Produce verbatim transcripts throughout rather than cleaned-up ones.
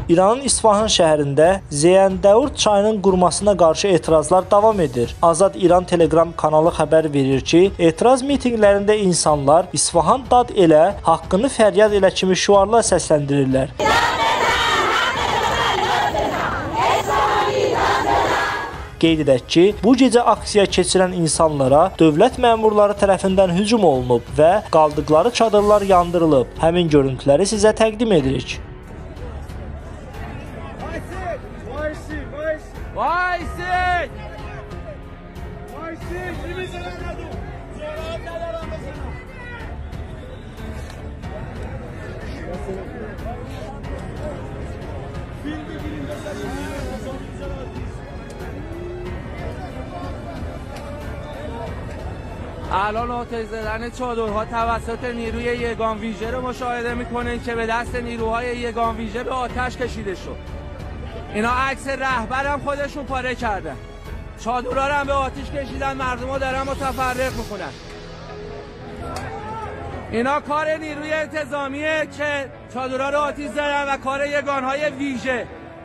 İranın İsfahan şəhərində Zeyəndəvur çayının qurmasına qarşı etirazlar davam edir. Azad İran Telegram kanalı xəbər verir ki, etiraz mitinqlərində insanlar İsfahan dad elə, haqqını fəryad elə kimi şüarlar səsləndirirlər. Qeyd edək ki, bu gecə aksiya keçirən insanlara dövlət məmurları tərəfindən hücum olunub və qaldıqları çadırlar yandırılıb. Həmin görüntüləri sizə təqdim edirik. الان آتش زدن چادرها توسط نیروی یگان ویژه رو مشاهده میکنین که به دست نیروهای یگان ویژه به آتش کشیده شد. اینا عکس رهبرم خودشون پاره کردن. چادرها رو هم به آتش کشیدن، مردم ها دارن متفرق میکنن. اینا کار نیروی انتظامیه که چادرها رو آتش زدن و کار یگانهای ویژه.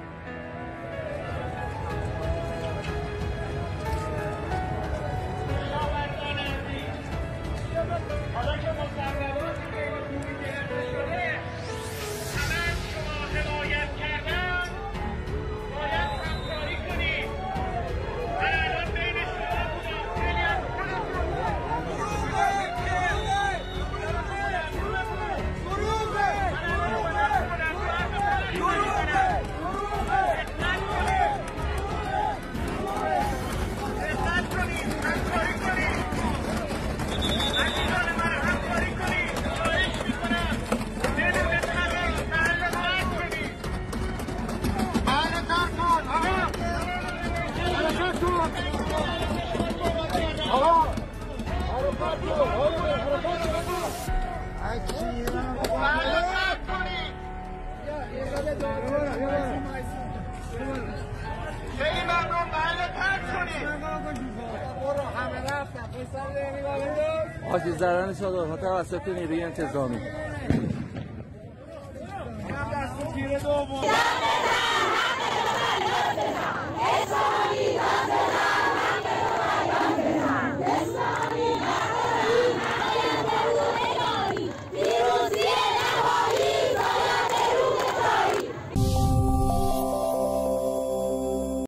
آتش زدن چادرها توسط نیروی انتظامی.